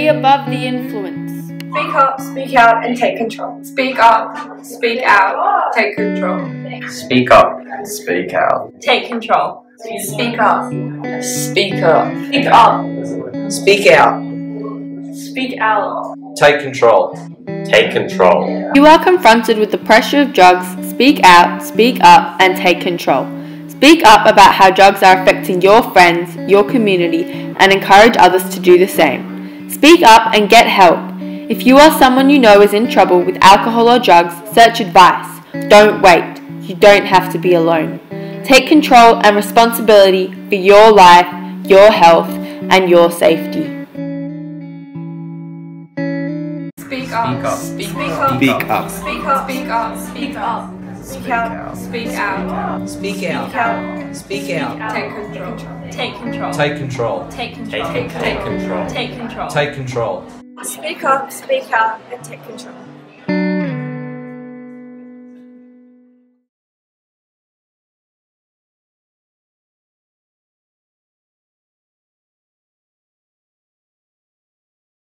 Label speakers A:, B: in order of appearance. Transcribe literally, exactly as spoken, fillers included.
A: Be above the influence.
B: Speak up, speak out, and take control.
C: Speak up, speak out, take control.
D: Speak up, speak out.
C: Take control.
B: Speak up.
D: Speak up.
B: Speak up.
D: Speak out.
B: Speak out.
D: Take control. Take control.
A: You are confronted with the pressure of drugs. Speak out, speak up, and take control. Speak up about how drugs are affecting your friends, your community, and encourage others to do the same. Speak up and get help. If you or someone you know is in trouble with alcohol or drugs, search advice. Don't wait. You don't have to be alone. Take control and responsibility for your life, your health, and your safety.
C: Speak up.
D: Speak
C: Speak
D: up.
C: up.
E: Speak up.
C: Speak up. Speak up. Speak up.
B: Speak out.
C: Speak out.
F: Speak out. Speak out.
C: Take control. Take control.
D: Take control.
C: Take control.
D: Take control.
C: Take control.
D: Take control.
B: Speak up, speak out, and take control.